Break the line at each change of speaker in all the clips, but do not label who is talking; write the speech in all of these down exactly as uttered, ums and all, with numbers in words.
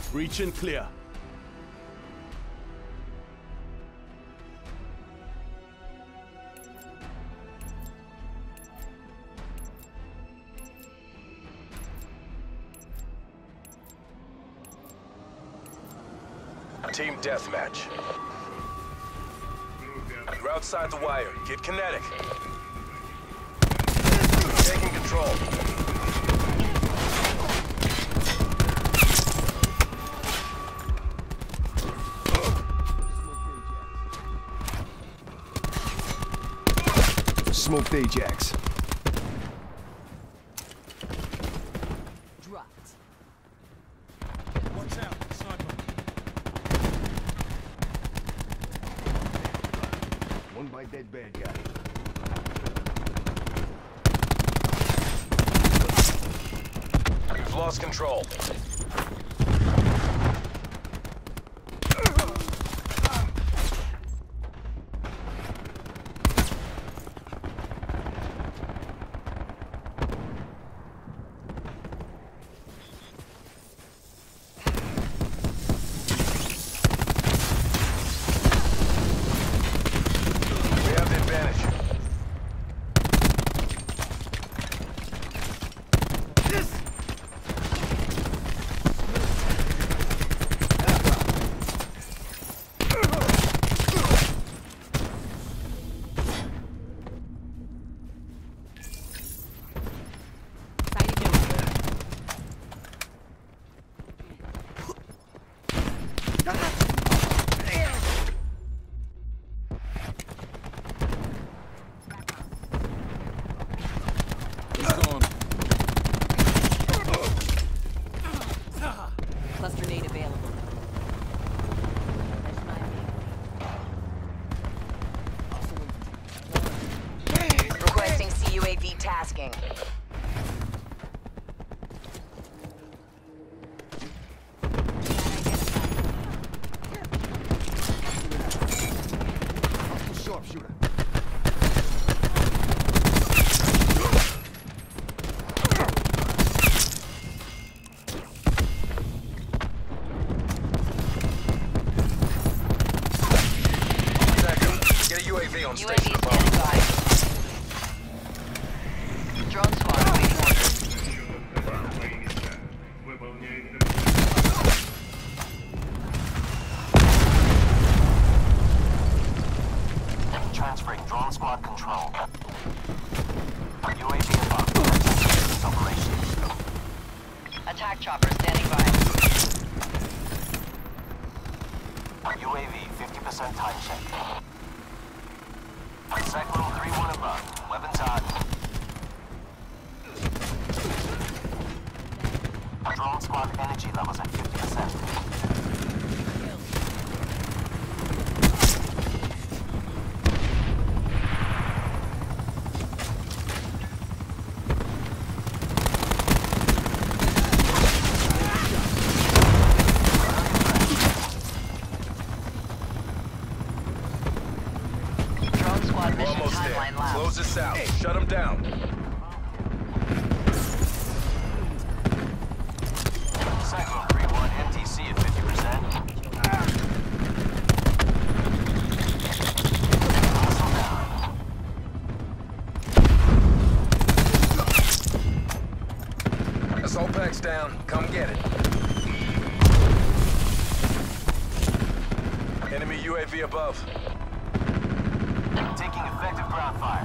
Breach and clear.
Team deathmatch. You're outside the wire. Get kinetic. Taking control.
Smoked Ajax.
Dropped.
Watch out, sniper.
One by dead bad guy.
You've lost control. We have the advantage.
Cluster nade available.
Requesting C U A V tasking.
Sharpshooter.
Get a U A V on
U A V
station above.
standing by. Drone squad waiting orders.
Transferring drone squad control. U A V above. Operations.
Attack chopper standing by.
U A V fifty percent time check. Cyclone three one above. Weapons on. Drone squad energy levels at fifty percent.
Drone squad
We're
mission
almost there.
timeline lapse.
Close this out. Shut them down.
Cyclone three one N T C at fifty percent. Hostile down.
Assault pack's down. Come get it. Enemy U A V above.
Taking effective ground fire.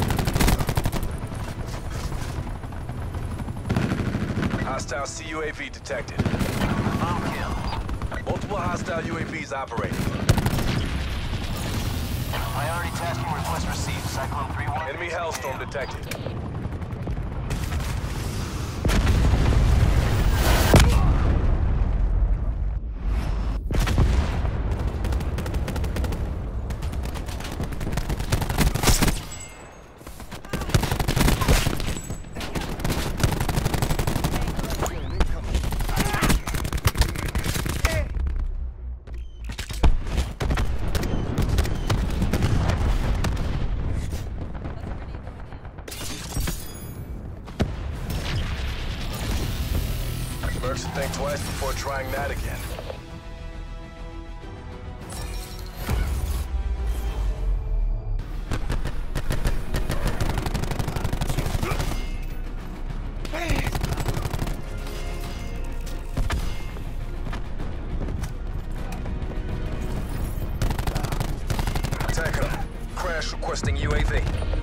Hostile C U A V detected.
Bomb kill.
Multiple hostile U A Vs operating.
Priority tasking request received. Cyclone three one.
Enemy Hellstorm detected. twice before trying that again. Attacker, crash requesting U A V.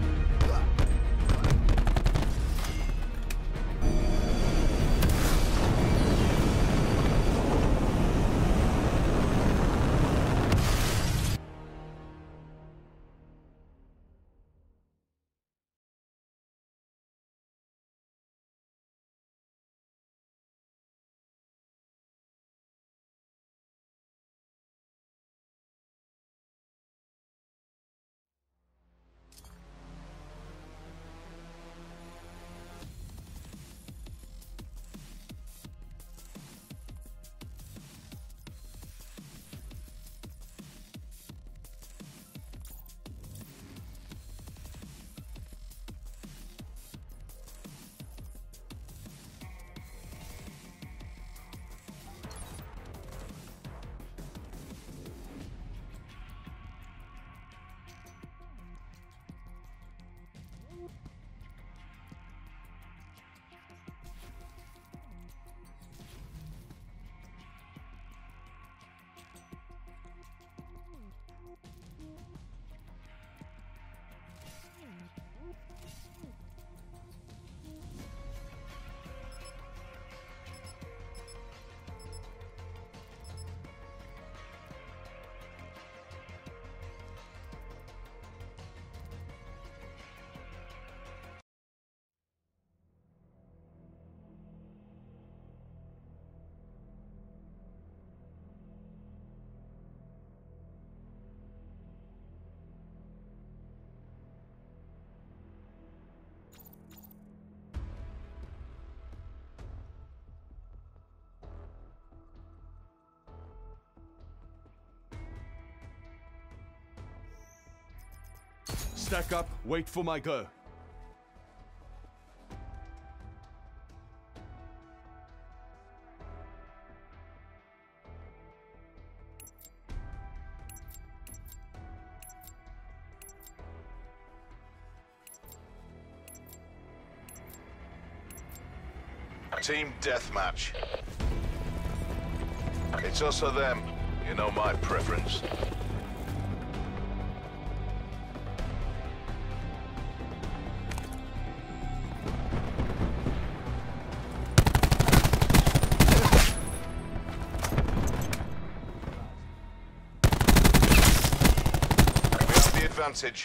Stack up, wait for my go.
Team deathmatch. It's us or them. You know my preference. We have the advantage.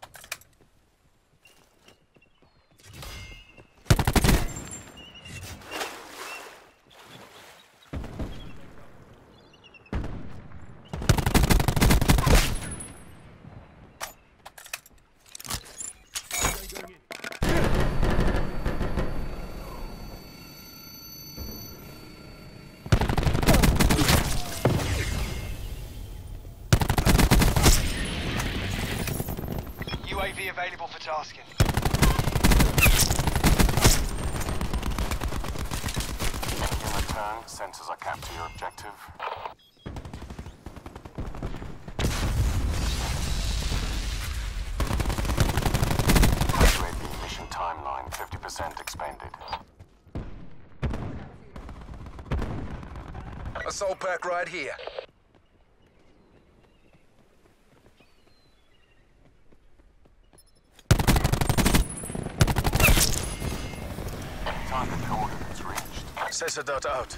U A V available for tasking.
In return, sensors are capped to your objective. U A V mission timeline fifty percent expanded.
Assault pack right here.
Target coordinates reached.
Sensor dot out.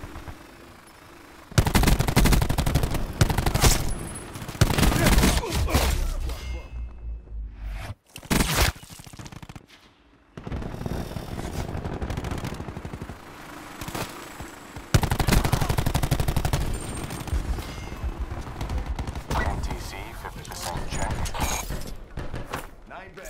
N T C fifty percent check.
Nine bags.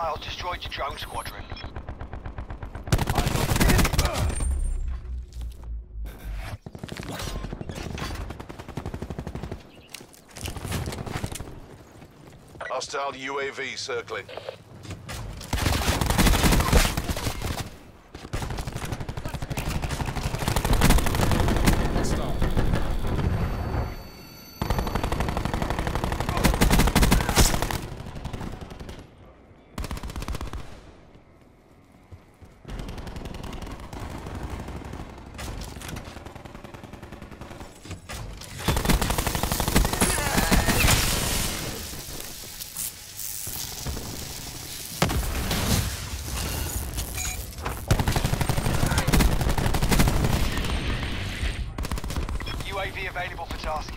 Hostiles destroyed your drone squadron.
Hostile U A V circling.
U A V available for tasking.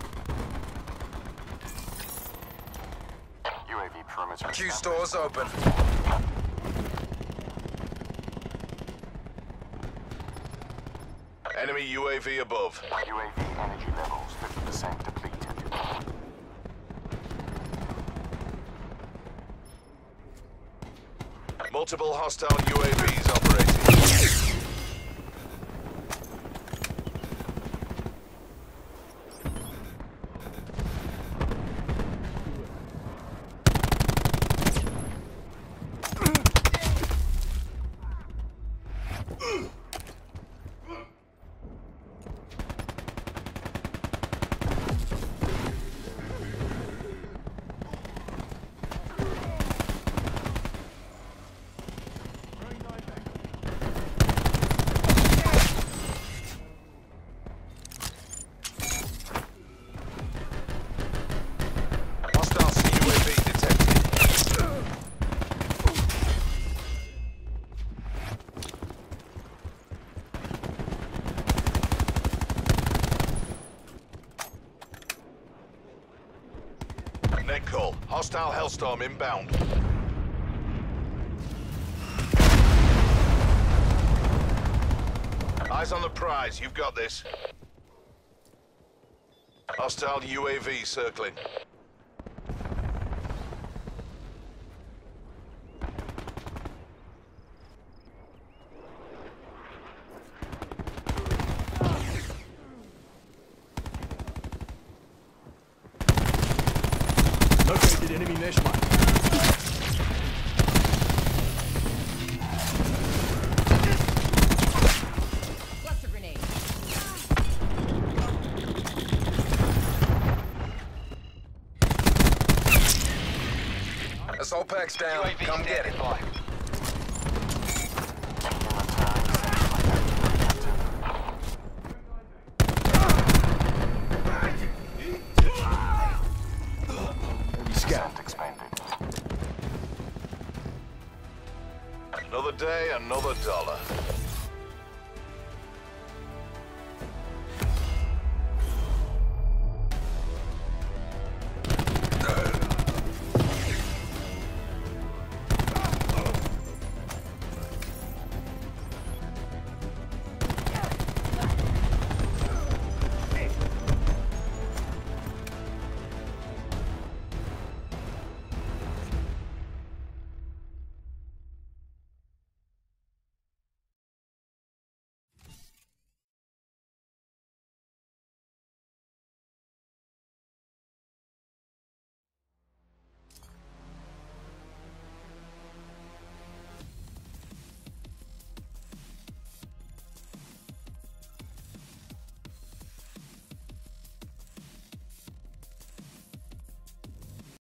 U A V perimeter.
Q stores open.
Enemy U A V above.
U A V energy levels fifty percent depleted.
Multiple hostile U A Vs operating. Hostile C U A V detected. Net call. Hostile Hellstorm inbound. Eyes on the prize. You've got this. Hostile U A V circling.
Located enemy mesh mine.
Cluster grenade.
Assault pack's down.
U A V
Come get
standing
it.
by.
Scout.
Expanded.
Another day, another dollar.